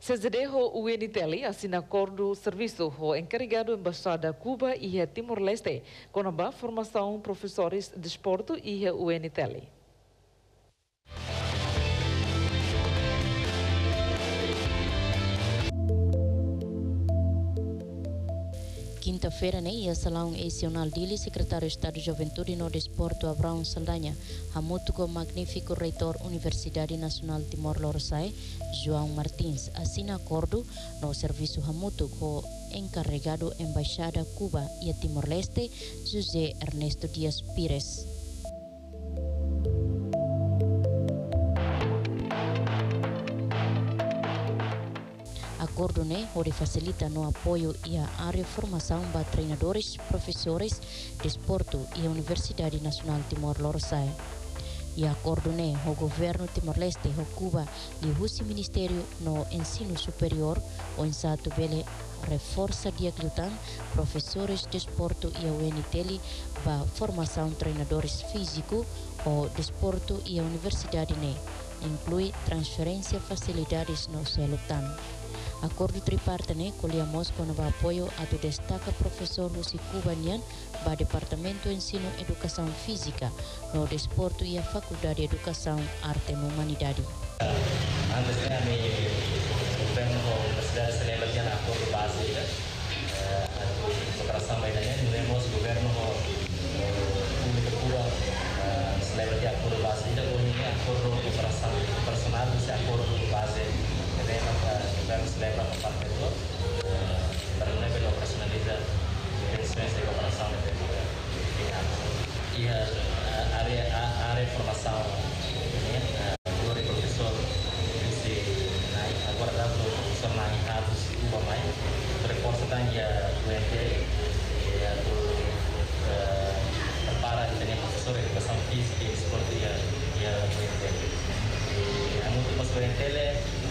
CZD ho UNITEL assina acordo serviço ho encarregado Embaixada Cuba e Timor-Leste com a formação professores de desporto e UNITEL. Quinta-feira, ia salão nacional dele, secretário de Estado de Juventude no Desporto Abraão Saldanha, hamuto com magnífico reitor Universidade Nacional Timor-Leste, João Martins, assina acordo no serviço hamuto com encarregado Embaixada Cuba e Timor-Leste, José Ernesto Dias Pires. Acordo onde facilita no apoio e a área de formação para treinadores, professores, desporto e a Universidade Nacional Timor-Leste. E acordo o governo Timor-Leste, o Cuba e o Ministério no Ensino Superior, o Insato Bele reforça de aglutan professores de desporto e a UNITEL para formação de treinadores físicos, o desporto e a Universidade inclui transferência de facilidades no Celutan. Acordo tripartite colhemos com o apoio a do destaca professor Lucy Cubanian para Departamento de Ensino e Educação Física, no Desporto e a Faculdade de Educação, Arte e Humanidade. Antes de o governo da Universidade celebrati un accordo base di cooperação mediana, temos o governo público Cuba celebrati accordo base di accordo de cooperação personal, esse acordo base o governo celebra com parte do para o nível operacionaliza intenções de cooperação e a área de formação do professor agora dá para o professor Nainhados Cuba mais reforça também a UNT prepara também professor de educação física e esporte e a UNT a muito mais UNT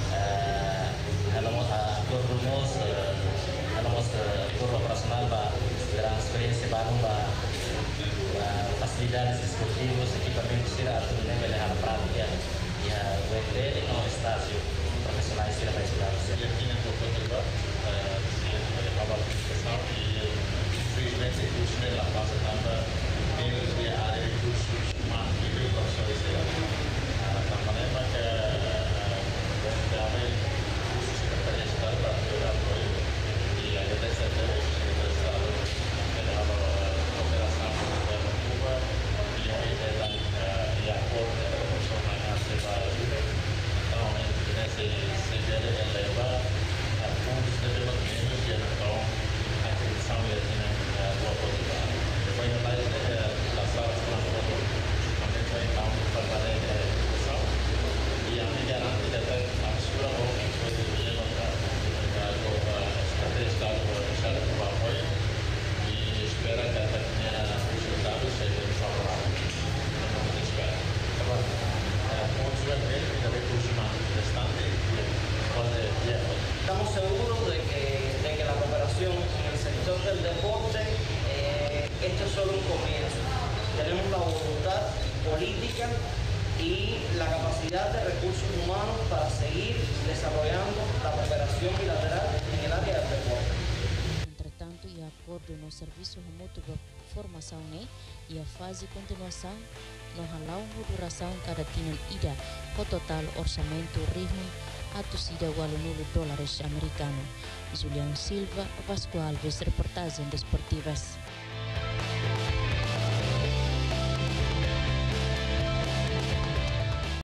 acordo operacional para transferência para facilidades esportivas, equipamentos de alto nível na prática e a UNT no estágio profissionais de mais claros. E aqui na Portugal, a qualificação e infelizmente o curso na fase tanta temos a área de cursos mais de professores de também que realmente o secretário de Estado para ter apoio e agradecer a Deus o secretário de Estado pela cooperação com o governo de Cuba e a ideia e a acordo da professor Manhasse para ajuda. Então, nesse CGL levar a fundos de desenvolvimento e então a aquisição e a boa Portugal. Depois mais da sala de transporte, também vai então fazer a execução e a garante de ter a mistura ou a coisa de dinheiro para a Estado deixar de apoio e espera que até tenha resultados seja favorável. Vamos esperar. Como se ve, ainda bem que o mais restante estamos seguros de que la cooperación en el sector del deporte esto es solo un comienzo. Tenemos la voluntad política y la capacidad de recursos humanos para seguir desarrollando la cooperación bilateral en el área del deporte. Entretanto, e acordo no serviço remoto de formação e a fase de continuação no halau duração cada tinal ida o total orçamento ritmo a torcida $9 americano. Julian Silva, Vasco Alves, reportagem desportivas.